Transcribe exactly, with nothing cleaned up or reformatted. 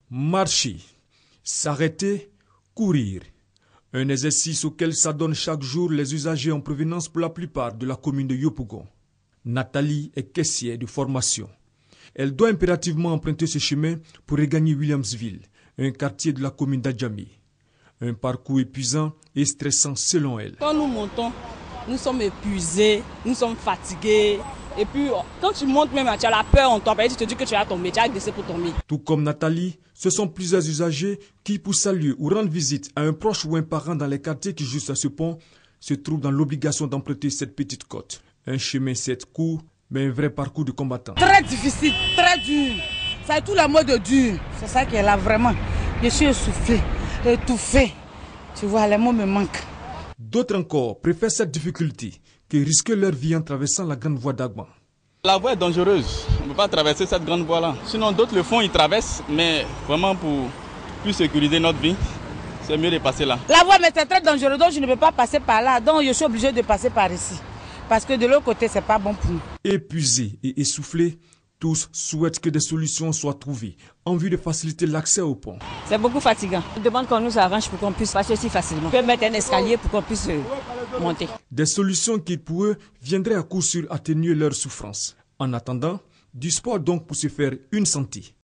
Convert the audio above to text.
Marcher, s'arrêter, courir. Un exercice auquel s'adonnent chaque jour les usagers en provenance pour la plupart de la commune de Yopougon. Nathalie est caissière de formation. Elle doit impérativement emprunter ce chemin pour regagner Williamsville, un quartier de la commune d'Adjamé. Un parcours épuisant et stressant selon elle. Quand nous montons, nous sommes épuisés, nous sommes fatigués. Et puis, quand tu montes même, tu as la peur en toi, tu te dis que tu vas tomber, tu as laissé pour tomber. Tout comme Nathalie, ce sont plusieurs usagers qui, pour saluer ou rendre visite à un proche ou un parent dans les quartiers qui, juste à ce pont, se trouvent dans l'obligation d'emprunter cette petite côte. Un chemin certes court, mais un vrai parcours de combattant. Très difficile, très dur. Ça est tout la mode dur. C'est ça qui est là vraiment. Je suis essoufflé, étouffé. Tu vois, les mots me manquent. D'autres encore préfèrent cette difficulté que risquer leur vie en traversant la grande voie d'Agban. La voie est dangereuse, on ne peut pas traverser cette grande voie-là. Sinon d'autres le font, ils traversent, mais vraiment pour plus sécuriser notre vie, c'est mieux de passer là. La voie, mais c'est très dangereux, donc je ne peux pas passer par là, donc je suis obligé de passer par ici. Parce que de l'autre côté, c'est pas bon pour nous. Épuisés et essoufflés, tous souhaitent que des solutions soient trouvées en vue de faciliter l'accès au pont. C'est beaucoup fatigant. On demande qu'on nous arrange pour qu'on puisse passer si facilement. On peut mettre un escalier pour qu'on puisse monter. Des solutions qui, pour eux, viendraient à coup sûr atténuer leur souffrance. En attendant, du sport donc pour se faire une santé.